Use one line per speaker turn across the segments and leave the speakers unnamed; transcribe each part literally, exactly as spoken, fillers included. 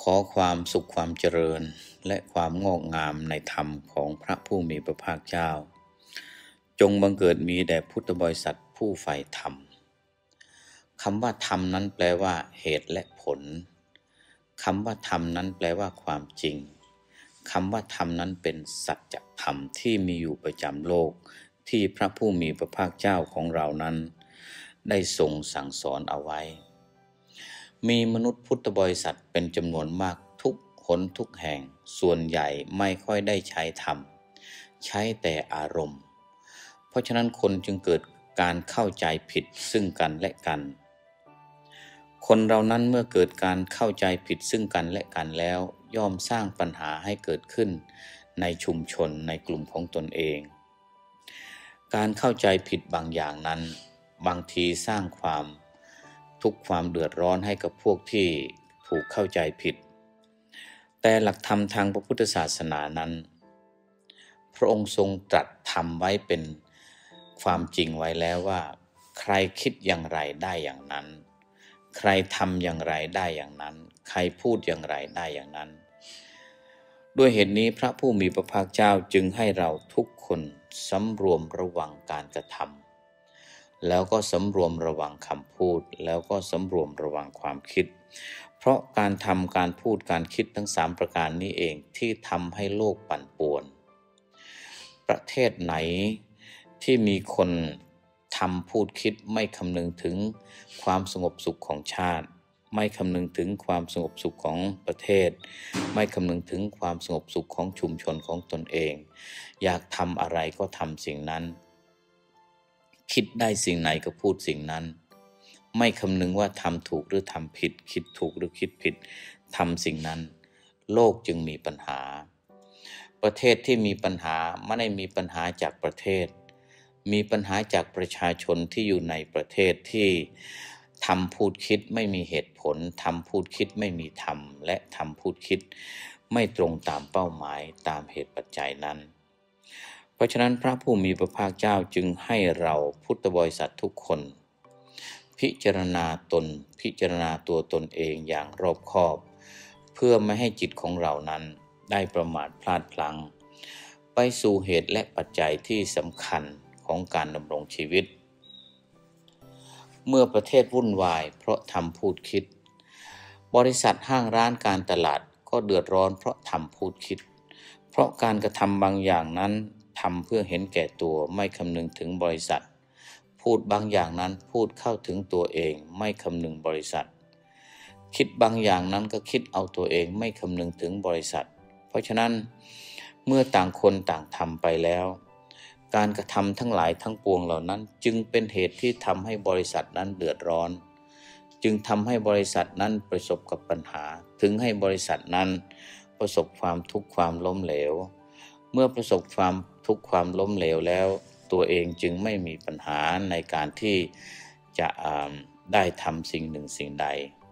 ขอความสุขความเจริญและความงอกงามในธรรมของพระผู้มีพระภาคเจ้าจงบังเกิดมีแด่พุทธบริษัทผู้ใฝ่ธรรมคำว่าธรรมนั้นแปลว่าเหตุและผลคำว่าธรรมนั้นแปลว่าความจริงคำว่าธรรมนั้นเป็นสัจธรรมที่มีอยู่ประจำโลกที่พระผู้มีพระภาคเจ้าของเรานั้นได้ทรงสั่งสอนเอาไว้มีมนุษย์พุทธบริษัทเป็นจำนวนมากทุกหนทุกแห่งส่วนใหญ่ไม่ค่อยได้ใช้ธรรมใช้แต่อารมณ์เพราะฉะนั้นคนจึงเกิดการเข้าใจผิดซึ่งกันและกันคนเรานั้นเมื่อเกิดการเข้าใจผิดซึ่งกันและกันแล้วย่อมสร้างปัญหาให้เกิดขึ้นในชุมชนในกลุ่มของตนเองการเข้าใจผิดบางอย่างนั้นบางทีสร้างความทุกข์ความเดือดร้อนให้กับพวกที่ถูกเข้าใจผิดแต่หลักธรรมทางพระพุทธศาสนานั้นพระองค์ทรงตรัสทำไว้เป็นความจริงไว้แล้วว่าใครคิดอย่างไรได้อย่างนั้นใครทำอย่างไรได้อย่างนั้นใครพูดอย่างไรได้อย่างนั้นด้วยเหตุนี้พระผู้มีพระภาคเจ้าจึงให้เราทุกคนสำรวมระวังการกระทำแล้วก็สำรวมระวังคำพูดแล้วก็สำรวมระวังความคิดเพราะการทำการพูดการคิดทั้งสามประการนี้เองที่ทำให้โลกปั่นป่วนประเทศไหนที่มีคนทำพูดคิดไม่คำนึงถึงความสงบสุขของชาติไม่คำนึงถึงความสงบสุขของประเทศไม่คำนึงถึงความสงบสุขของชุมชนของตนเองอยากทำอะไรก็ทำสิ่งนั้นคิดได้สิ่งไหนก็พูดสิ่งนั้นไม่คำนึงว่าทำถูกหรือทำผิดคิดถูกหรือคิดผิดทำสิ่งนั้นโลกจึงมีปัญหาประเทศที่มีปัญหาไม่ได้มีปัญหาจากประเทศมีปัญหาจากประชาชนที่อยู่ในประเทศที่ทำพูดคิดไม่มีเหตุผลทำพูดคิดไม่มีธรรมและทำพูดคิดไม่ตรงตามเป้าหมายตามเหตุปัจจัยนั้นเพราะฉะนั้นพระผู้มีพระภาคเจ้าจึงให้เราพุทธบริษัททุกคนพิจารณาตนพิจารณาตัวตนเองอย่างรอบคอบเพื่อไม่ให้จิตของเรานั้นได้ประมาทพลาดพลั้งไปสู่เหตุและปัจจัยที่สำคัญของการดำรงชีวิตเมื่อประเทศวุ่นวายเพราะทำพูดคิดบริษัทห้างร้านการตลาดก็เดือดร้อนเพราะทำพูดคิดเพราะการกระทำบางอย่างนั้นทำเพื่อเห็นแก่ตัวไม่คำนึงถึงบริษัทพูดบางอย่างนั้นพูดเข้าถึงตัวเองไม่คำนึงบริษัทคิดบางอย่างนั้นก็คิดเอาตัวเองไม่คำนึงถึงบริษัทเพราะฉะนั้นเมื่อต่างคนต่างทำไปแล้วการกระทำทั้งหลายทั้งปวงเหล่านั้นจึงเป็นเหตุที่ทำให้บริษัทนั้นเดือดร้อนจึงทำให้บริษัทนั้นประสบกับปัญหาถึงให้บริษัทนั้นประสบความทุกข์ความล้มเหลวเมื่อประสบความทุกข์ความล้มเหลวแล้วตัวเองจึงไม่มีปัญหาในการที่จะได้ทำสิ่งหนึ่งสิ่งใด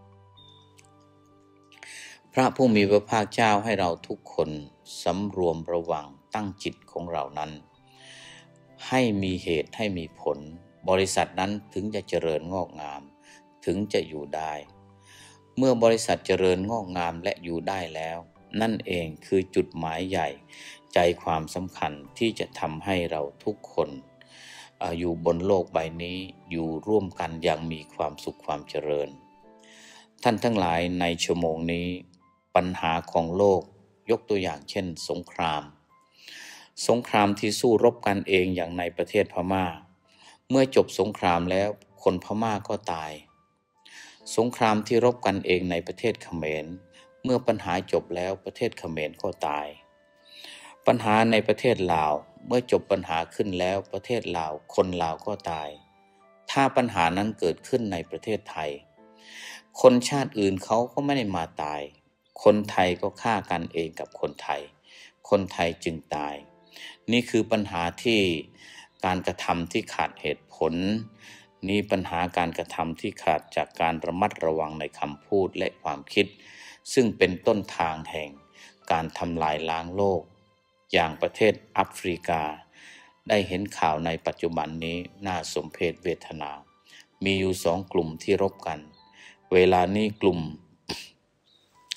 พระผู้มีพระภาคเจ้าให้เราทุกคนสำรวมระวังตั้งจิตของเรานั้นให้มีเหตุให้มีผลบริษัทนั้นถึงจะเจริญงอกงามถึงจะอยู่ได้เมื่อบริษัทเจริญงอกงามและอยู่ได้แล้วนั่นเองคือจุดหมายใหญ่ใจความสำคัญที่จะทำให้เราทุกคนอยู่บนโลกใบนี้อยู่ร่วมกันอย่างมีความสุขความเจริญท่านทั้งหลายในชั่วโมงนี้ปัญหาของโลกยกตัวอย่างเช่นสงครามสงครามที่สู้รบกันเองอย่างในประเทศพม่าเมื่อจบสงครามแล้วคนพม่าก็ตายสงครามที่รบกันเองในประเทศเขมรเมื่อปัญหาจบแล้วประเทศเขมรก็ตายปัญหาในประเทศลาวเมื่อจบปัญหาขึ้นแล้วประเทศลาวคนลาวก็ตายถ้าปัญหานั้นเกิดขึ้นในประเทศไทยคนชาติอื่นเขาก็ไม่ได้มาตายคนไทยก็ฆ่ากันเองกับคนไทยคนไทยจึงตายนี่คือปัญหาที่การกระทำที่ขาดเหตุผลนี่ปัญหาการกระทำที่ขาดจากการระมัดระวังในคำพูดและความคิดซึ่งเป็นต้นทางแห่งการทำลายล้างโลกอย่างประเทศแอฟริกาได้เห็นข่าวในปัจจุบันนี้น่าสมเพชเวทนามีอยู่สองกลุ่มที่รบกันเวลานี้กลุ่ม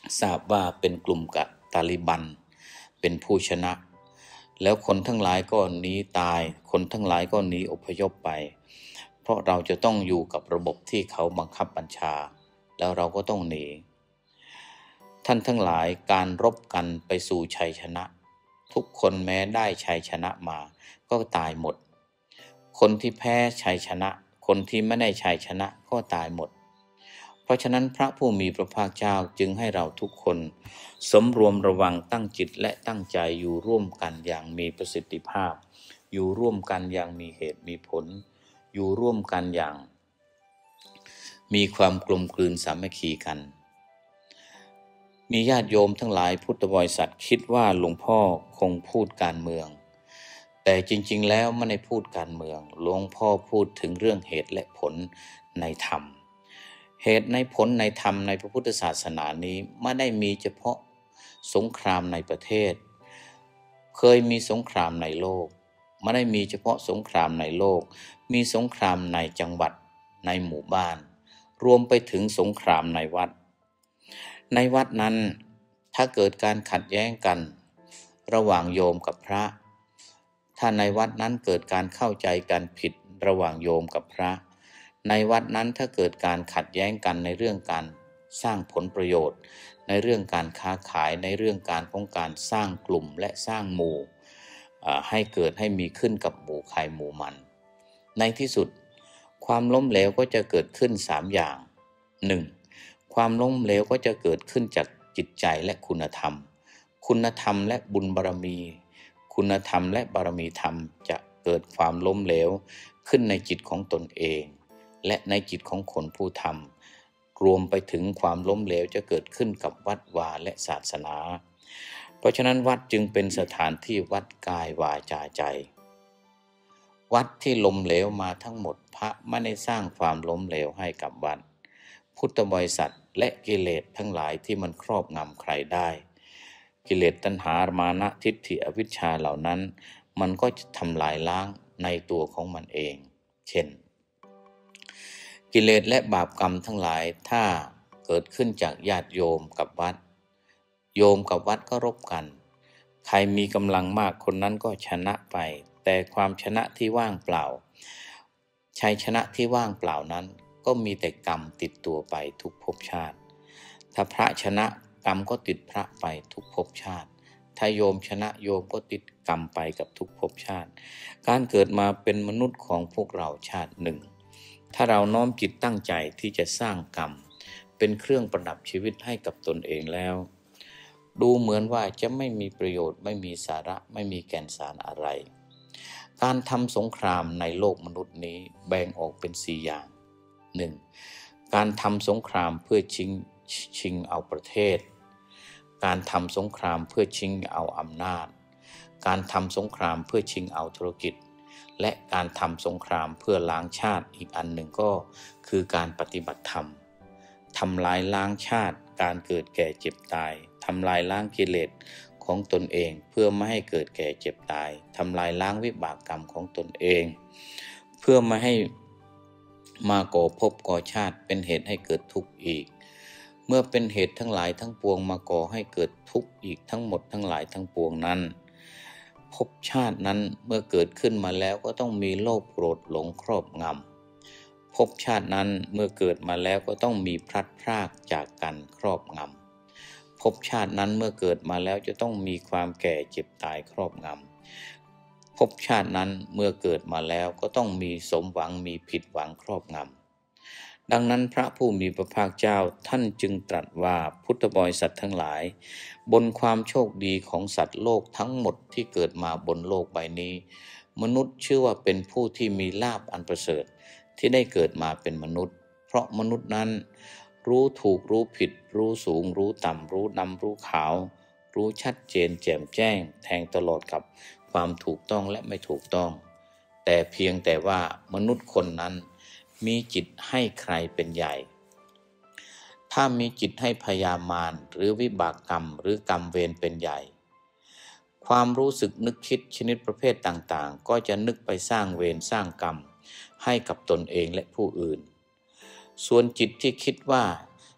ทราบว่าเป็นกลุ่มกะตาลิบันเป็นผู้ชนะแล้วคนทั้งหลายก็หนีตายคนทั้งหลายก็หนีอพยพไปเพราะเราจะต้องอยู่กับระบบที่เขาบังคับบัญชาแล้วเราก็ต้องหนีท่านทั้งหลายการรบกันไปสู่ชัยชนะทุกคนแม้ได้ชัยชนะมาก็ตายหมดคนที่แพ้ชัยชนะคนที่ไม่ได้ชัยชนะก็ตายหมดเพราะฉะนั้นพระผู้มีพระภาคเจ้าจึงให้เราทุกคนสำรวมระวังตั้งจิตและตั้งใจอยู่ร่วมกันอย่างมีประสิทธิภาพอยู่ร่วมกันอย่างมีเหตุมีผลอยู่ร่วมกันอย่างมีความกลมกลืนสามัคคีกันมีญาติโยมทั้งหลายพุทธบริษัทคิดว่าหลวงพ่อคงพูดการเมืองแต่จริงๆแล้วไม่ได้พูดการเมืองหลวงพ่อพูดถึงเรื่องเหตุและผลในธรรมเหตุในผลในธรรมในพระพุทธศาสนานี้ไม่ได้มีเฉพาะสงครามในประเทศเคยมีสงครามในโลกไม่ได้มีเฉพาะสงครามในโลกมีสงครามในจังหวัดในหมู่บ้านรวมไปถึงสงครามในวัดในวัดนั้นถ้าเกิดการขัดแย้งกันระหว่างโยมกับพระถ้าในวัดนั้นเกิดการเข้าใจกันผิดระหว่างโยมกับพระในวัดนั้นถ้าเกิดการขัดแย้งกันในเรื่องการสร้างผลประโยชน์ในเรื่องการค้าขายในเรื่องการของการสร้างกลุ่มและสร้างหมู่ให้เกิดให้มีขึ้นกับหมู่ใครหมู่มันในที่สุดความล้มเหลวก็จะเกิดขึ้นสามอย่าง หนึ่ง. ความล้มเหลวก็จะเกิดขึ้นจากจิตใจและคุณธรรมคุณธรรมและบุญบารมีคุณธรรมและบารมีธรรมจะเกิดความล้มเหลวขึ้นในจิตของตนเองและในจิตของคนผู้ทำรวมไปถึงความล้มเหลวจะเกิดขึ้นกับวัดวาและศาสนาเพราะฉะนั้นวัดจึงเป็นสถานที่วัดกายวาจาใจวัดที่ล้มเหลวมาทั้งหมดพระไม่ได้สร้างความล้มเหลวให้กับวัดพุทธบริษัทและกิเลสทั้งหลายที่มันครอบงำใครได้กิเลสตัณหามานะทิฏฐิอวิชชาเหล่านั้นมันก็จะทำลายล้างในตัวของมันเองเช่นกิเลสและบาปกรรมทั้งหลายถ้าเกิดขึ้นจากญาติโยมกับวัดโยมกับวัดก็รบกันใครมีกำลังมากคนนั้นก็ชนะไปแต่ความชนะที่ว่างเปล่าชัยชนะที่ว่างเปล่านั้นก็มีแต่กรรมติดตัวไปทุกภพชาติถ้าพระชนะกรรมก็ติดพระไปทุกภพชาติถ้าโยมชนะโยมก็ติดกรรมไปกับทุกภพชาติการเกิดมาเป็นมนุษย์ของพวกเราชาติหนึ่งถ้าเราน้อมจิตตั้งใจที่จะสร้างกรรมเป็นเครื่องประดับชีวิตให้กับตนเองแล้วดูเหมือนว่าจะไม่มีประโยชน์ไม่มีสาระไม่มีแก่นสารอะไรการทำสงครามในโลกมนุษย์นี้แบ่งออกเป็นสี่อย่าง หนึ่ง. การทำสงครามเพื่อชิงชิงเอาประเทศการทำสงครามเพื่อชิงเอาอำนาจการทำสงครามเพื่อชิงเอาธุรกิจและการทำสงครามเพื่อล้างชาติอีกอันหนึ่งก็คือการปฏิบัติธรรมทำลายล้างชาติการเกิดแก่เจ็บตายทำลายล้างกิเลสของตนเองเพื่อไม่ให้เกิดแก่เจ็บตายทำลายล้างวิบากกรรมของตนเองเพื่อไม่ให้มาก่อภพก่อชาติเป็นเหตุให้เกิดทุกข์อีกเมื่อเป็นเหตุทั้งหลายทั้งปวงมาก่อให้เกิดทุกข์อีกทั้งหมดทั้งหลายทั้งปวงนั้นภพชาตินั้นเมื่อเกิดขึ้นมาแล้วก็ต้องมีโลภโกรธหลงครอบงำภพชาตินั้นเมื่อเกิดมาแล้วก็ต้องมีพลัดพรากจากกันครอบงำภพชาตินั้นเมื่อเกิดมาแล้วจะต้องมีความแก่เจ็บตายครอบงำภพชาตินั้นเมื่อเกิดมาแล้วก็ต้องมีสมหวังมีผิดหวังครอบงำดังนั้นพระผู้มีพระภาคเจ้าท่านจึงตรัสว่าพุทธบริษัททั้งหลายบนความโชคดีของสัตว์โลกทั้งหมดที่เกิดมาบนโลกใบนี้มนุษย์ชื่อว่าเป็นผู้ที่มีลาภอันประเสริฐที่ได้เกิดมาเป็นมนุษย์เพราะมนุษย์นั้นรู้ถูกรู้ผิดรู้สูงรู้ต่ำรู้ดำรู้ขาวรู้ชัดเจนแจ่มแจ้งแทงตลอดกับความถูกต้องและไม่ถูกต้องแต่เพียงแต่ว่ามนุษย์คนนั้นมีจิตให้ใครเป็นใหญ่ถ้ามีจิตให้พยามารหรือวิบากกรรมหรือกรรมเวรเป็นใหญ่ความรู้สึกนึกคิดชนิดประเภทต่างๆก็จะนึกไปสร้างเวรสร้างกรรมให้กับตนเองและผู้อื่นส่วนจิตที่คิดว่า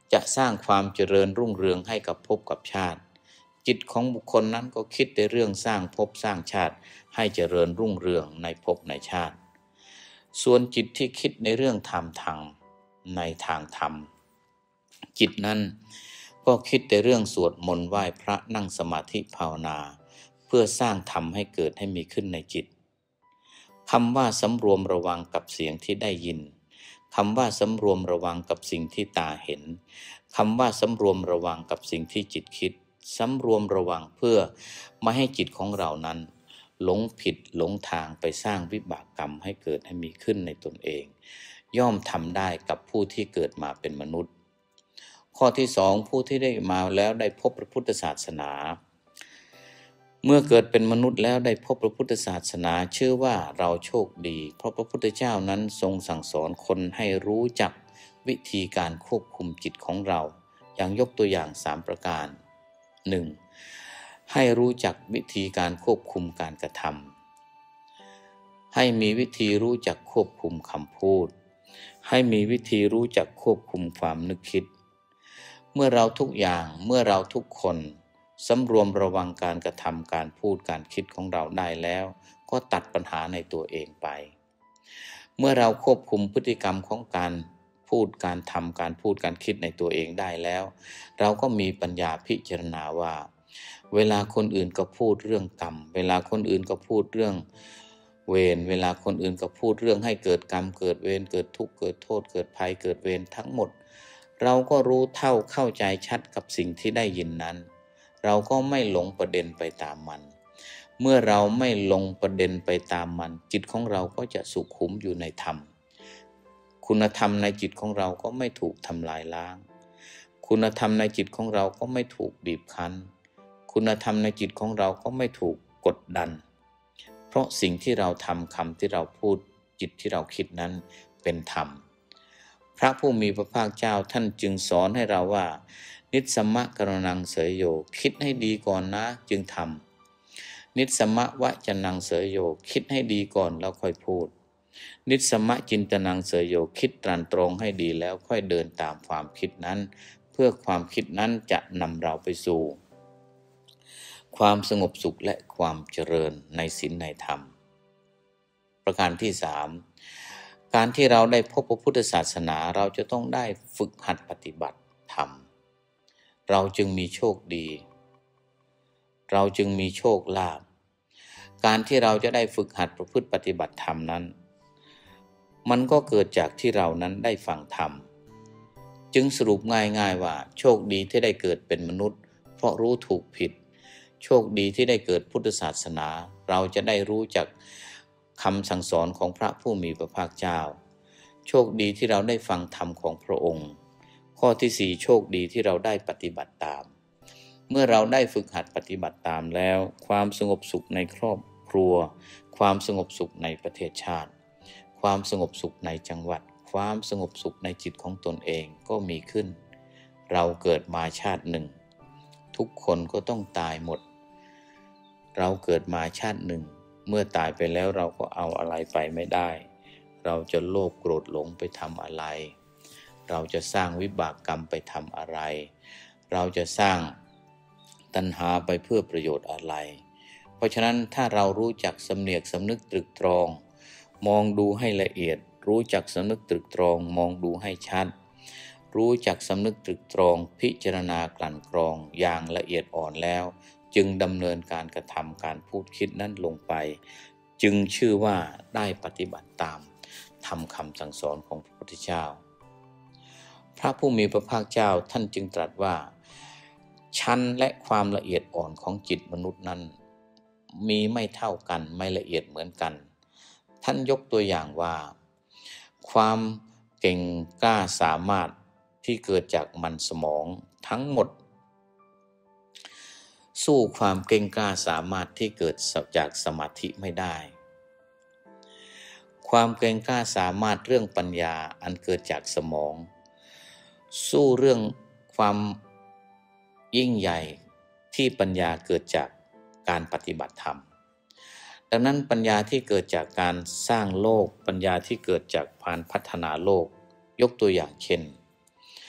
จะสร้างความเจริญรุ่งเรืองให้กับภพกับชาติจิตของบุคคลนั้นก็คิดในเรื่องสร้างภพสร้างชาติให้เจริญรุ่งเรืองในภพในชาติส่วนจิตที่คิดในเรื่องธรรมทางในทางธรรมจิตนั้นก็คิดแต่เรื่องสวดมนต์ไหว้พระนั่งสมาธิภาวนาเพื่อสร้างธรรมให้เกิดให้มีขึ้นในจิตคำว่าสำรวมระวังกับเสียงที่ได้ยินคำว่าสำรวมระวังกับสิ่งที่ตาเห็นคำว่าสำรวมระวังกับสิ่งที่จิตคิดสำรวมระวังเพื่อไม่ให้จิตของเรานั้นหลงผิดหลงทางไปสร้างวิบากกรรมให้เกิดให้มีขึ้นในตนเองย่อมทำได้กับผู้ที่เกิดมาเป็นมนุษย์ข้อที่สองผู้ที่ได้มาแล้วได้พบพระพุทธศาสนาเมื่อเกิดเป็นมนุษย์แล้วได้พบพระพุทธศาสนาชื่อว่าเราโชคดีเพราะพระพุทธเจ้านั้นทรงสั่งสอนคนให้รู้จักวิธีการควบคุมจิตของเราอย่างยกตัวอย่างสามประการ หนึ่ง. ให้รู้จักวิธีการควบคุมการกระทำให้มีวิธีรู้จักควบคุมคำพูดให้มีวิธีรู้จักควบคุมความนึกคิดเมื่อเราทุกอย่างเมื่อเราทุกคนสำรวมระวังการกระทำการพูดการคิดของเราได้แล้วก็ตัดปัญหาในตัวเองไปเมื่อเราควบคุมพฤติกรรมของการพูดการทำการพูดการคิดในตัวเองได้แล้วเราก็มีปัญญาพิจารณาว่าเวลาคนอื่นก็พูดเรื่องกรรมเวลาคนอื่นก็พูดเรื่องเวรเวลาคนอื่นก็พูดเรื่องให้เกิดกรรมเกิดเวรเกิดทุกข์เกิดโทษเกิดภัยเกิดเวรทั้งหมดเราก็รู้เท่าเข้าใจชัดกับสิ่งที่ได้ยินนั้นเราก็ไม่หลงประเด็นไปตามมันเมื่อเราไม่หลงประเด็นไปตามมันจิตของเราก็จะสุขุมอยู่ในธรรมคุณธรรมในจิตของเราก็ไม่ถูกทำลายล้างคุณธรรมในจิตของเราก็ไม่ถูกบีบคั้นคุณธรรมในจิตของเราก็ไม่ถูกกดดันเพราะสิ่งที่เราทำคำที่เราพูดจิตที่เราคิดนั้นเป็นธรรมพระผู้มีพระภาคเจ้าท่านจึงสอนให้เราว่านิสสมะกรณังเสยโยคิดให้ดีก่อนนะจึงทำนิสสมะวะจนังเสยโยคิดให้ดีก่อนแล้วค่อยพูดนิสสมะจินตนังเสยโยคิดตรันตรงให้ดีแล้วค่อยเดินตามความคิดนั้นเพื่อความคิดนั้นจะนำเราไปสู่ความสงบสุขและความเจริญในศีลในธรรมประการที่สามการที่เราได้พบพระพุทธศาสนาเราจะต้องได้ฝึกหัดปฏิบัติธรรมเราจึงมีโชคดีเราจึงมีโชคลาภการที่เราจะได้ฝึกหัดประพฤติปฏิบัติธรรมนั้นมันก็เกิดจากที่เรานั้นได้ฟังธรรมจึงสรุปง่ายๆว่าโชคดีที่ได้เกิดเป็นมนุษย์เพราะรู้ถูกผิดโชคดีที่ได้เกิดพุทธศาสนาเราจะได้รู้จักคำสั่งสอนของพระผู้มีพระภาคเจ้าโชคดีที่เราได้ฟังธรรมของพระองค์ข้อที่สี่โชคดีที่เราได้ปฏิบัติตามเมื่อเราได้ฝึกหัดปฏิบัติตามแล้วความสงบสุขในครอบครัวความสงบสุขในประเทศชาติความสงบสุขในจังหวัดความสงบสุขในจิตของตนเองก็มีขึ้นเราเกิดมาชาติหนึ่งทุกคนก็ต้องตายหมดเราเกิดมาชาติหนึ่งเมื่อตายไปแล้วเราก็เอาอะไรไปไม่ได้เราจะโลภโกรธหลงไปทำอะไรเราจะสร้างวิบากกรรมไปทำอะไรเราจะสร้างตัณหาไปเพื่อประโยชน์อะไรเพราะฉะนั้นถ้าเรารู้จักสำเนียกสำนึกตรึกตรองมองดูให้ละเอียดรู้จักสำนึกตรึกตรองมองดูให้ชัดรู้จักสำนึกตรึกตรองพิจารณากลั่นกรองอย่างละเอียดอ่อนแล้วจึงดำเนินการกระทำการพูดคิดนั้นลงไปจึงชื่อว่าได้ปฏิบัติตามทำคำสั่งสอนของพระพุทธเจ้าพระผู้มีพระภาคเจ้าท่านจึงตรัสว่าชั้นและความละเอียดอ่อนของจิตมนุษย์นั้นมีไม่เท่ากันไม่ละเอียดเหมือนกันท่านยกตัวอย่างว่าความเก่งกล้าสามารถที่เกิดจากมันสมองทั้งหมดสู้ความเก่งกล้าสามารถที่เกิดจากสมาธิไม่ได้ความเก่งกล้าสามารถเรื่องปัญญาอันเกิดจากสมองสู้เรื่องความยิ่งใหญ่ที่ปัญญาเกิดจากการปฏิบัติธรรมดังนั้นปัญญาที่เกิดจากการสร้างโลกปัญญาที่เกิดจากการพัฒนาโลกยกตัวอย่างเช่น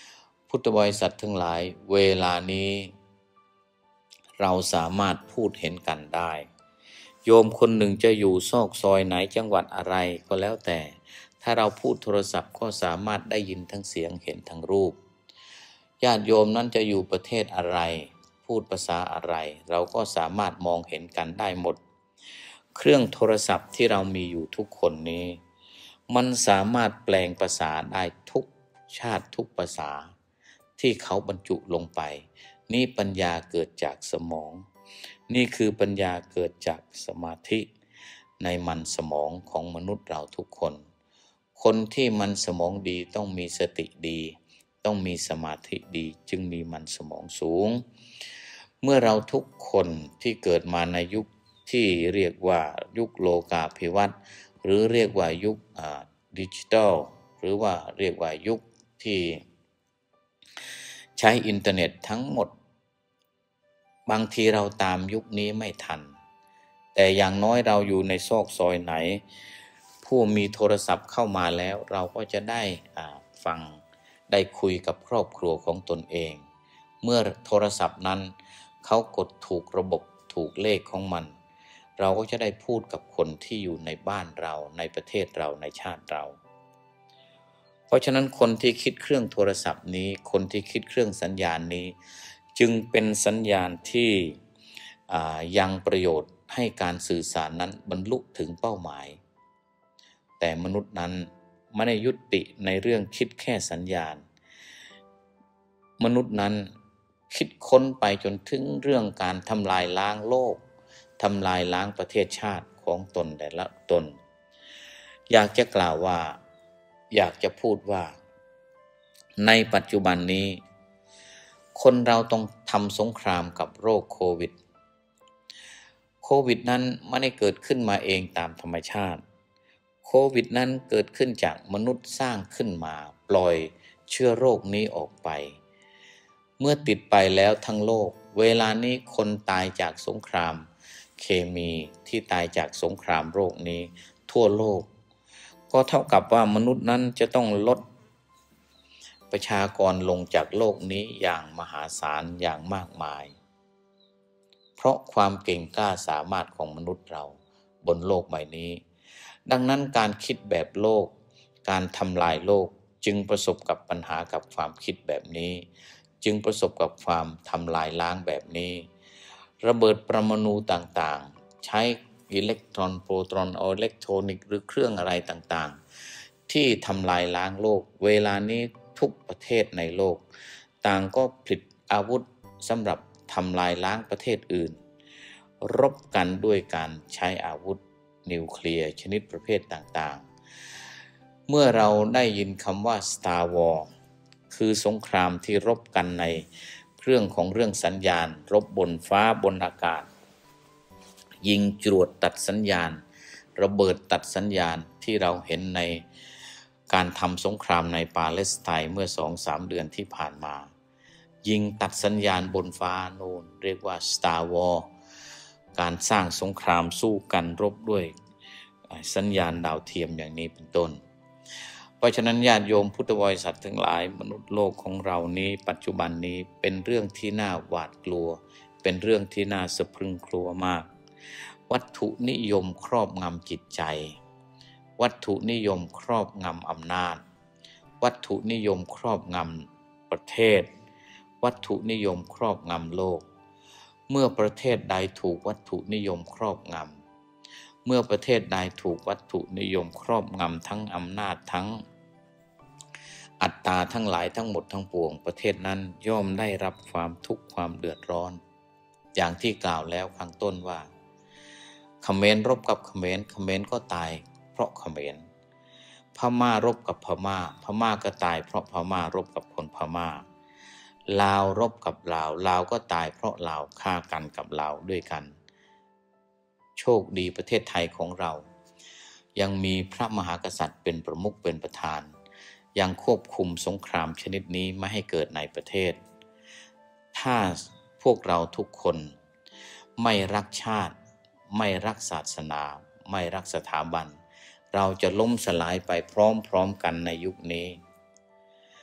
พุทธบริษัททั้งหลายเวลานี้เราสามารถพูดเห็นกันได้โยมคนหนึ่งจะอยู่ซอกซอยไหนจังหวัดอะไรก็แล้วแต่ถ้าเราพูดโทรศัพท์ก็สามารถได้ยินทั้งเสียงเห็นทั้งรูปญาติโยมนั้นจะอยู่ประเทศอะไรพูดภาษาอะไรเราก็สามารถมองเห็นกันได้หมดเครื่องโทรศัพท์ที่เรามีอยู่ทุกคนนี้มันสามารถแปลงภาษาได้ทุกชาติทุกภาษาที่เขาบรรจุลงไปนี่ปัญญาเกิดจากสมองนี่คือปัญญาเกิดจากสมาธิในมันสมองของมนุษย์เราทุกคนคนที่มันสมองดีต้องมีสติดีต้องมีสมาธิดีจึงมีมันสมองสูงเมื่อเราทุกคนที่เกิดมาในยุคที่เรียกว่ายุคโลกาภิวัตน์หรือเรียกว่ายุคดิจิทัลหรือว่าเรียกว่ายุคที่ใช้อินเทอร์เน็ตทั้งหมดบางทีเราตามยุคนี้ไม่ทันแต่อย่างน้อยเราอยู่ในซอกซอยไหนผู้มีโทรศัพท์เข้ามาแล้วเราก็จะได้ฟังได้คุยกับครอบครัวของตนเองเมื่อโทรศัพท์นั้นเขากดถูกระบบถูกเลขของมันเราก็จะได้พูดกับคนที่อยู่ในบ้านเราในประเทศเราในชาติเราเพราะฉะนั้นคนที่คิดเครื่องโทรศัพท์นี้คนที่คิดเครื่องสัญญาณนี้จึงเป็นสัญญาณที่ยังประโยชน์ให้การสื่อสารนั้นบรรลุถึงเป้าหมายแต่มนุษย์นั้นไม่ได้ยุติในเรื่องคิดแค่สัญญาณมนุษย์นั้นคิดค้นไปจนถึงเรื่องการทำลายล้างโลกทำลายล้างประเทศชาติของตนแต่ละตนอยากจะกล่าวว่าอยากจะพูดว่าในปัจจุบันนี้คนเราต้องทำสงครามกับโรคโควิดโควิดนั้นไม่ได้เกิดขึ้นมาเองตามธรรมชาติโควิดนั้นเกิดขึ้นจากมนุษย์สร้างขึ้นมาปล่อยเชื้อโรคนี้ออกไปเมื่อติดไปแล้วทั้งโลกเวลานี้คนตายจากสงครามเคมีที่ตายจากสงครามโรคนี้ทั่วโลกก็เท่ากับว่ามนุษย์นั้นจะต้องลดประชากรลงจากโลกนี้อย่างมหาศาลอย่างมากมายเพราะความเก่งกล้าสามารถของมนุษย์เราบนโลกใบนี้ดังนั้นการคิดแบบโลกการทำลายโลกจึงประสบกับปัญหากับความคิดแบบนี้จึงประสบกับความทำลายล้างแบบนี้ระเบิดปรมาณูต่างๆใช้อิเล็กตรอนโปรตอนอิเล็กทรอนิกส์หรือเครื่องอะไรต่างๆที่ทำลายล้างโลกเวลานี้ทุกประเทศในโลกต่างก็ผลิตอาวุธสำหรับทำลายล้างประเทศอื่นรบกันด้วยการใช้อาวุธนิวเคลียร์ชนิดประเภทต่างๆเมื่อเราได้ยินคำว่า Star War คือสงครามที่รบกันในเรื่องของเรื่องสัญญาณรบบนฟ้าบนอากาศยิงจรวดตัดสัญญาณระเบิดตัดสัญญาณที่เราเห็นในการทำสงครามในปาเลสไตน์เมื่อ สองถึงสาม เดือนที่ผ่านมายิงตัดสัญญาณบนฟ้าโน่นเรียกว่า Star War การสร้างสงครามสู้กันรบด้วยสัญญาณดาวเทียมอย่างนี้เป็นต้นเพราะฉะนั้นญาติโยมพุทธบริษัททั้งหลายมนุษย์โลกของเรานี้ปัจจุบันนี้เป็นเรื่องที่น่าหวาดกลัวเป็นเรื่องที่น่าสะพรึงกลัวมากวัตถุนิยมครอบงำจิตใจวัตถุนิยมครอบงำอำนาจวัตถุนิยมครอบงำประเทศวัตถุนิยมครอบงำโลกเมื่อประเทศใดถูกวัตถุนิยมครอบงำเมื่อประเทศใดถูกวัตถุนิยมครอบงำทั้งอำนาจทั้งอัตตาทั้งหลายทั้งหมดทั้งปวงประเทศนั้นย่อมได้รับความทุกข์ความเดือดร้อนอย่างที่กล่าวแล้วข้างต้นว่าเขมรรบกับเขมรเขมรก็ตายเพราะเขมรพม่ารบกับพม่าพม่าก็ตายเพราะพม่ารบกับคนพม่าลาวรบกับลาวลาวก็ตายเพราะลาวฆ่ากันกับลาวด้วยกันโชคดีประเทศไทยของเรายังมีพระมหากษัตริย์เป็นประมุขเป็นประธานยังควบคุมสงครามชนิดนี้ไม่ให้เกิดในประเทศถ้าพวกเราทุกคนไม่รักชาติไม่รักศาสนาไม่รักสถาบันเราจะล้มสลายไปพร้อมๆกันในยุคนี้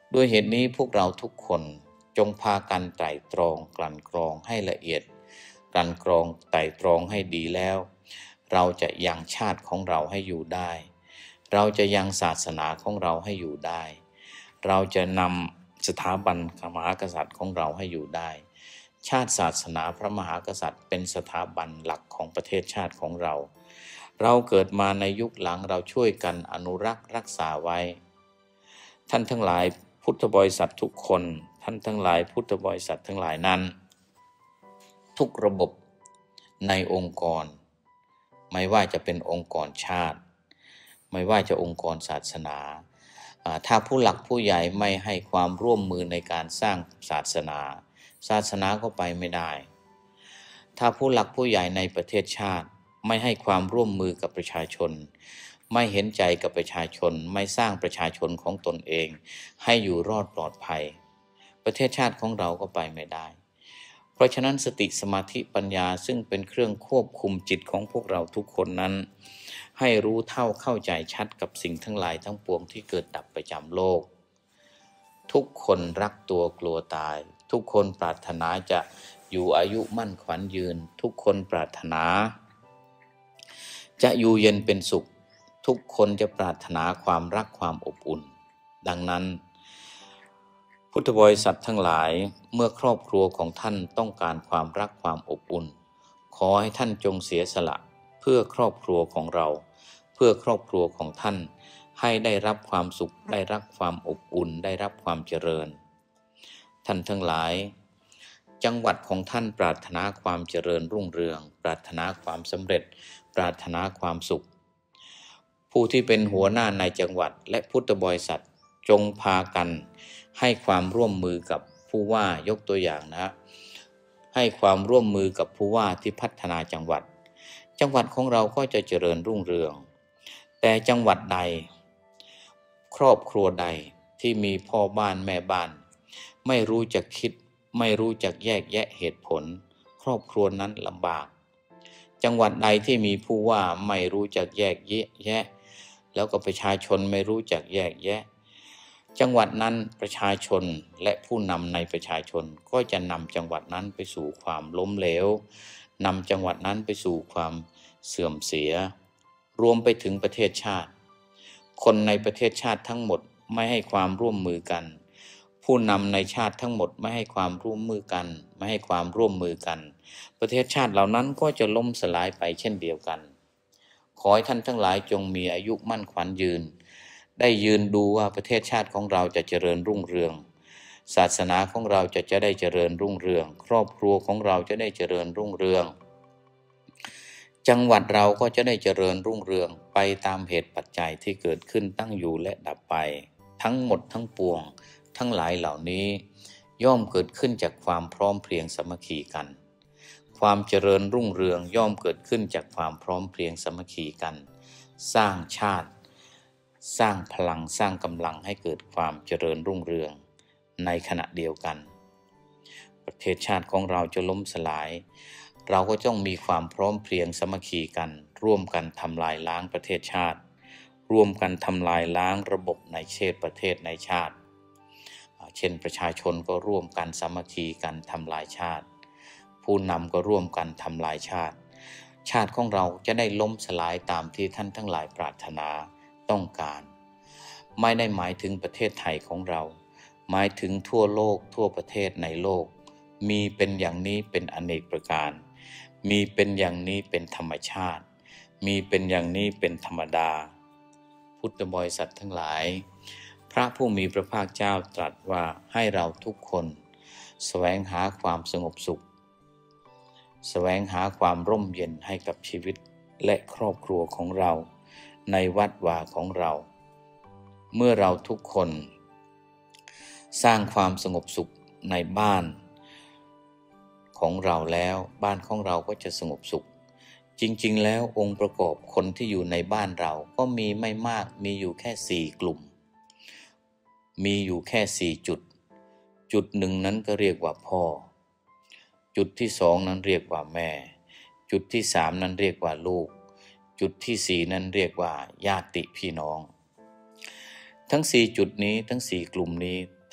ด้วยเหตุนี้พวกเราทุกคนจงพากันไตร่ตรองกลั่นกรองให้ละเอียดกลั่นกรองไตร่ตรองให้ดีแล้วเราจะยังชาติของเราให้อยู่ได้เราจะยังศาสนาของเราให้อยู่ได้เราจะนำสถาบันพระมหากษัตริย์ของเราให้อยู่ได้ชาติศาสนาพระมหากษัตริย์เป็นสถาบันหลักของประเทศชาติของเราเราเกิดมาในยุคหลังเราช่วยกันอนุรักษ์รักษาไว้ท่านทั้งหลายพุทธบริษัททุกคนท่านทั้งหลายพุทธบริษัททั้งหลายนั้นทุกระบบในองค์กรไม่ว่าจะเป็นองค์กรชาติไม่ว่าจะองค์กรศาสนาถ้าผู้หลักผู้ใหญ่ไม่ให้ความร่วมมือในการสร้างศาสนาศาสนาก็ไปไม่ได้ถ้าผู้หลักผู้ใหญ่ในประเทศชาติไม่ให้ความร่วมมือกับประชาชนไม่เห็นใจกับประชาชนไม่สร้างประชาชนของตนเองให้อยู่รอดปลอดภัยประเทศชาติของเราก็ไปไม่ได้เพราะฉะนั้นสติสมาธิปัญญาซึ่งเป็นเครื่องควบคุมจิตของพวกเราทุกคนนั้นให้รู้เท่าเข้าใจชัดกับสิ่งทั้งหลายทั้งปวงที่เกิดดับประจำโลกทุกคนรักตัวกลัวตายทุกคนปรารถนาจะอยู่อายุมั่นขวัญยืนทุกคนปรารถนาจะอยู่เย็นเป็นสุขทุกคนจะปรารถนาความรักความอบอุ่นดังนั้นพุทธบริษัททั้งหลายเมื่อครอบครัวของท่านต้องการความรักความอบอุ่นขอให้ท่านจงเสียสละเพื่อครอบครัวของเราเพื่อครอบครัวของท่านให้ได้รับความสุขได้รับความอบอุ่นได้รับความเจริญท่านทั้งหลายจังหวัดของท่านปรารถนาความเจริญรุ่งเรืองปรารถนาความสำเร็จปรารถนาความสุขผู้ที่เป็นหัวหน้าในจังหวัดและพุทธบริษัทจงพากันให้ความร่วมมือกับผู้ว่ายกตัวอย่างนะให้ความร่วมมือกับผู้ว่าที่พัฒนาจังหวัดจังหวัดของเราก็จะเจริญรุ่งเรืองแต่จังหวัดใดครอบครัวใดที่มีพ่อบ้านแม่บ้านไม่รู้จักคิดไม่รู้จักแยกแยะเหตุผลครอบครัวนั้นลำบากจังหวัดใดที่มีผู้ว่าไม่รู้จักแยกแยะแล้วก็ประชาชนไม่รู้จักแยกแยะจังหวัดนั้นประชาชนและผู้นำในประชาชนก็จะนำจังหวัดนั้นไปสู่ความล้มเหลวนำจังหวัดนั้นไปสู่ความเสื่อมเสียรวมไปถึงประเทศชาติคนในประเทศชาติทั้งหมดไม่ให้ความร่วมมือกันผู้นำในชาติทั้งหมดไม่ให้ความร่วมมือกันไม่ให้ความร่วมมือกันประเทศชาติเหล่านั้นก็จะล่มสลายไปเช่นเดียวกันขอให้ท่านทั้งหลายจงมีอายุมั่นขวัญยืนได้ยืนดูว่าประเทศชาติของเราจะเจริญรุ่งเรืองศาสนาของเราจะจะได้เจริญรุ่งเรืองครอบครัวของเราจะได้เจริญรุ่งเรืองจังหวัดเราก็จะได้เจริญรุ่งเรืองไปตามเหตุปัจจัยที่เกิดขึ้นตั้งอยู่และดับไปทั้งหมดทั้งปวงทั้งหลายเหล่านี้ย่อมเกิดขึ้นจากความพร้อมเพรียงสามัคคีกันความเจริญรุ่งเรืองย่อมเกิดขึ้นจากความพร้อมเพรียงสามัคคีกันสร้างชาติสร้างพลังสร้างกำลังให้เกิดความเจริญรุ่งเรืองในขณะเดียวกันประเทศชาติของเราจะล้มสลายเราก็ต้องมีความพร้อมเพรียงสามัคคีกันร่วมกันทำลายล้างประเทศชาติร่วมกันทำลายล้างระบบในเชตประเทศในชาติเช่นประชาชนก็ร่วมกันสามัคคีกันทำลายชาติผู้นำก็ร่วมกันทำลายชาติชาติของเราจะได้ล้มสลายตามที่ท่านทั้งหลายปรารถนาต้องการไม่ได้หมายถึงประเทศไทยของเราหมายถึงทั่วโลกทั่วประเทศในโลกมีเป็นอย่างนี้เป็นอเนกประการมีเป็นอย่างนี้เป็นธรรมชาติมีเป็นอย่างนี้เป็นธรรมดาพุทธบริษัททั้งหลายพระผู้มีพระภาคเจ้าตรัสว่าให้เราทุกคนแสวงหาความสงบสุขแสวงหาความร่มเย็นให้กับชีวิตและครอบครัวของเราในวัดวาของเราเมื่อเราทุกคนสร้างความสงบสุขในบ้านของเราแล้วบ้านของเราก็จะสงบสุขจริงๆแล้วองค์ประกอบคนที่อยู่ในบ้านเราก็มีไม่มากมีอยู่แค่สี่กลุ่มมีอยู่แค่สี่จุดจุดหนึ่งนั้นก็เรียกว่าพ่อจุดที่สองนั้นเรียกว่าแม่จุดที่สามนั้นเรียกว่าลูกจุดที่สี่นั้นเรียกว่าญาติพี่น้องทั้งสี่จุดนี้ทั้งสี่กลุ่มนี้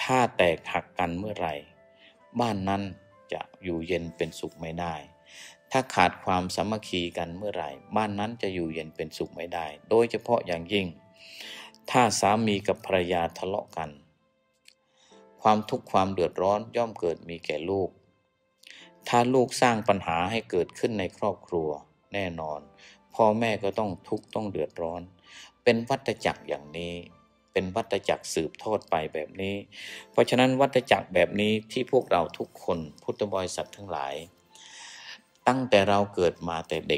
ถ้าแตกหักกันเมื่อไหร่บ้านนั้นจะอยู่เย็นเป็นสุขไม่ได้ถ้าขาดความสามัคคีกันเมื่อไหร่บ้านนั้นจะอยู่เย็นเป็นสุขไม่ได้โดยเฉพาะอย่างยิ่งถ้าสามีกับภรรยาทะเลาะกันความทุกข์ความเดือดร้อนย่อมเกิดมีแก่ลูกถ้าลูกสร้างปัญหาให้เกิดขึ้นในครอบครัวแน่นอนพ่อแม่ก็ต้องทุกข์ต้องเดือดร้อนเป็นวัฏจักรอย่างนี้เป็นวัฏจักรสืบทอดไปแบบนี้เพราะฉะนั้นวัฏจักรแบบนี้ที่พวกเราทุกคนพุทธบริษัททั้งหลายตั้งแต่เราเกิดมาแต่เด็ก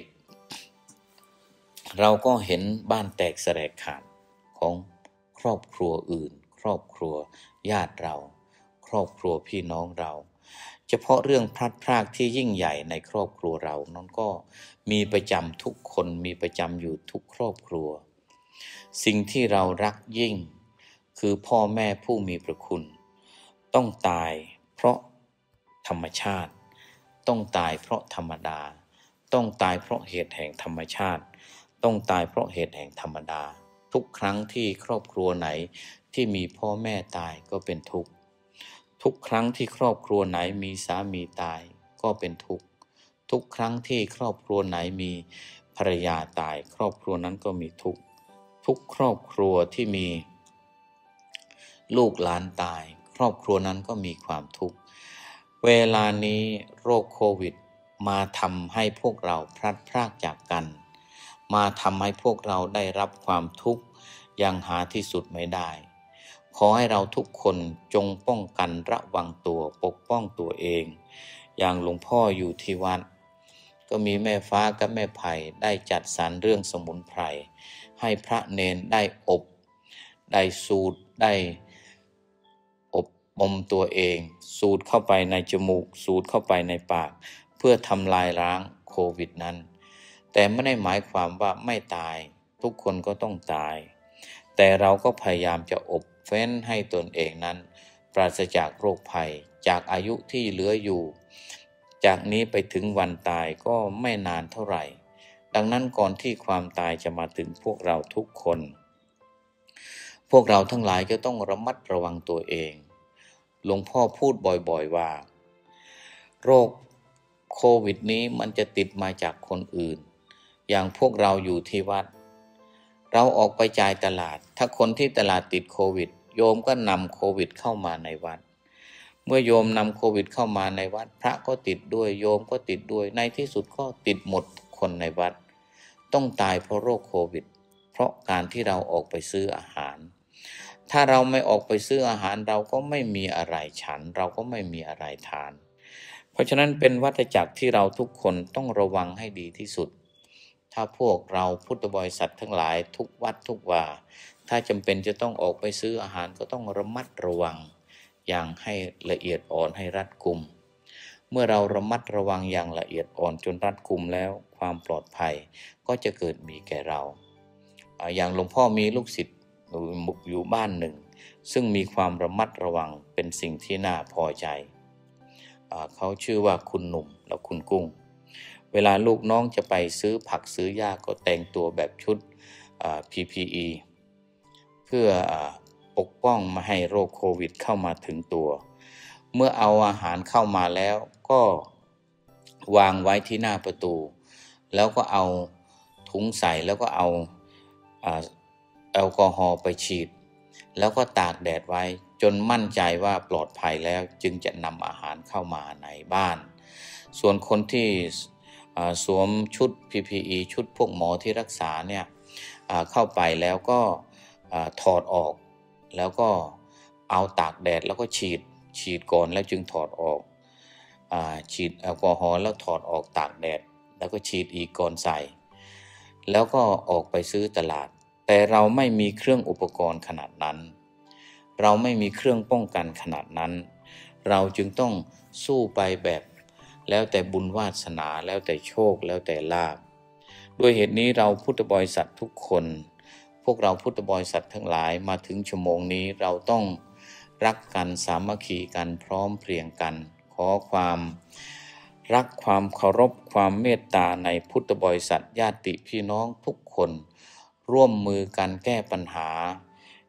เราก็เห็นบ้านแตกแสลกขาดของครอบครัวอื่นครอบครัวญาติเราครอบครัวพี่น้องเราเฉพาะเรื่องพลัดพรากที่ยิ่งใหญ่ในครอบครัวเรานั้นก็มีประจำทุกคนมีประจำอยู่ทุกครอบครัวสิ่งที่เรารักยิ่งคือพ่อแม่ผู้มีพระคุณต้องตายเพราะธรรมชาติต้องตายเพราะธรรมดาต้องตายเพราะเหตุแห่งธรรมชาติต้องตายเพราะเหตุแห่งธรรมดาทุกครั้งที่ครอบครัวไหนที่มีพ่อแม่ตายก็เป็นทุกข์ทุกครั้งที่ครอบครัวไหนมีสามีตายก็เป็นทุกข์ทุกครั้งที่ครอบครัวไหนมีภรรยาตายครอบครัวนั้นก็มีทุกข์ทุกครอบครัวที่มีลูกหลานตายครอบครัวนั้นก็มีความทุกข์เวลานี้โรคโควิดมาทำให้พวกเราพลัดพรากจากกันมาทำให้พวกเราได้รับความทุกข์อย่างหาที่สุดไม่ได้ขอให้เราทุกคนจงป้องกันระวังตัวปกป้องตัวเองอย่างหลวงพ่ออยู่ที่วัดก็มีแม่ฟ้ากับแม่ไผ่ได้จัดสรรเรื่องสมุนไพรให้พระเนนได้อบได้สูดได้อบรมตัวเองสูดเข้าไปในจมูกสูดเข้าไปในปากเพื่อทำลายล้างโควิดนั้นแต่ไม่ได้หมายความว่าไม่ตายทุกคนก็ต้องตายแต่เราก็พยายามจะอบเฟ้นให้ตนเองนั้นปราศจากโรคภัยจากอายุที่เหลืออยู่จากนี้ไปถึงวันตายก็ไม่นานเท่าไหร่ดังนั้นก่อนที่ความตายจะมาถึงพวกเราทุกคนพวกเราทั้งหลายจะต้องระมัดระวังตัวเองหลวงพ่อพูดบ่อยๆว่าโรคโควิดนี้มันจะติดมาจากคนอื่นอย่างพวกเราอยู่ที่วัดเราออกไปจ่ายตลาดถ้าคนที่ตลาดติดโควิดโยมก็นำโควิดเข้ามาในวัดเมื่อโยมนำโควิดเข้ามาในวัดพระก็ติดด้วยโยมก็ติดด้วยในที่สุดก็ติดหมดคนในวัดต้องตายเพราะโรคโควิดเพราะการที่เราออกไปซื้ออาหารถ้าเราไม่ออกไปซื้ออาหารเราก็ไม่มีอะไรฉันเราก็ไม่มีอะไรทานเพราะฉะนั้นเป็นวัฏจักรที่เราทุกคนต้องระวังให้ดีที่สุดถ้าพวกเราพุทธบริษัททั้งหลายทุกวัดทุกวาถ้าจำเป็นจะต้องออกไปซื้ออาหารก็ต้องระมัดระวังอย่างให้ละเอียดอ่อนให้รัดกุมเมื่อเราระมัดระวังอย่างละเอียดอ่อนจนรัดกุมแล้วความปลอดภัยก็จะเกิดมีแก่เราอย่างหลวงพ่อมีลูกศิษย์อยู่บ้านหนึ่งซึ่งมีความระมัดระวังเป็นสิ่งที่น่าพอใจเขาชื่อว่าคุณหนุ่มและคุณกุ้งเวลาลูกน้องจะไปซื้อผักซื้อหญ้าก็แต่งตัวแบบชุด พี พี อี เพื่อปกป้องไม่ให้โรคโควิดเข้ามาถึงตัวเมื่อเอาอาหารเข้ามาแล้วก็วางไว้ที่หน้าประตูแล้วก็เอาถุงใส่แล้วก็เอาแอลกอฮอล์ไปฉีดแล้วก็ตากแดดไว้จนมั่นใจว่าปลอดภัยแล้วจึงจะนำอาหารเข้ามาในบ้านส่วนคนที่สวมชุด พี พี อี ชุดพวกหมอที่รักษาเนี่ยเข้าไปแล้วก็ถอดออกแล้วก็เอาตากแดดแล้วก็ฉีดฉีดก่อนแล้วจึงถอดออกฉีดแอลกอฮอล์แล้วถอดออกตากแดดแล้วก็ฉีดอีกก่อนใส่แล้วก็ออกไปซื้อตลาดแต่เราไม่มีเครื่องอุปกรณ์ขนาดนั้นเราไม่มีเครื่องป้องกันขนาดนั้นเราจึงต้องสู้ไปแบบแล้วแต่บุญวาสนาแล้วแต่โชคแล้วแต่ลาภด้วยเหตุนี้เราพุทธบริษัททุกคนพวกเราพุทธบริษัททั้งหลายมาถึงชั่วโมงนี้เราต้องรักกันสามัคคีกันพร้อมเพรียงกันขอความรักความเคารพความเมตตาในพุทธบริษัทญาติพี่น้องทุกคนร่วมมือกันแก้ปัญหา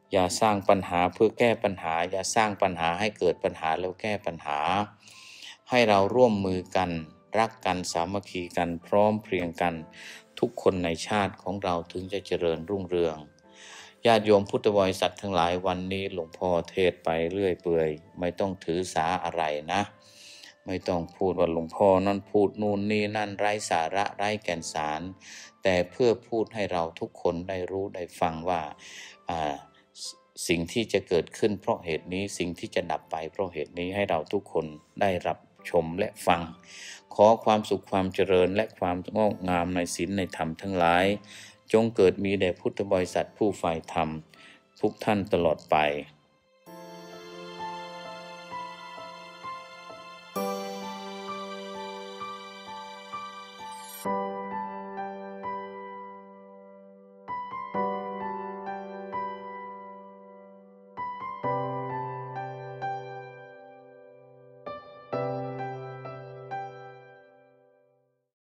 อย่าสร้างปัญหาเพื่อแก้ปัญหาอย่าสร้างปัญหาให้เกิดปัญหาแล้วแก้ปัญหาให้เราร่วมมือกันรักกันสามัคคีกันพร้อมเพรียงกันทุกคนในชาติของเราถึงจะเจริญรุ่งเรืองญาติโยมพุทธบริษัททั้งหลายวันนี้หลวงพ่อเทศไปเรื่อยเปื่อยไม่ต้องถือสาอะไรนะไม่ต้องพูดว่าหลวงพ่อนั่นพูดนู่นนี่นั่นไร้สาระไร้แก่นสารแต่เพื่อพูดให้เราทุกคนได้รู้ได้ฟังว่าอ่าสิ่งที่จะเกิดขึ้นเพราะเหตุนี้สิ่งที่จะดับไปเพราะเหตุนี้ให้เราทุกคนได้รับชมและฟังขอความสุขความเจริญและความงอกงามในศีลในธรรมทั้งหลายจงเกิดมีแด่พุทธบริษัทผู้ใฝ่ธรรมทุกท่านตลอดไป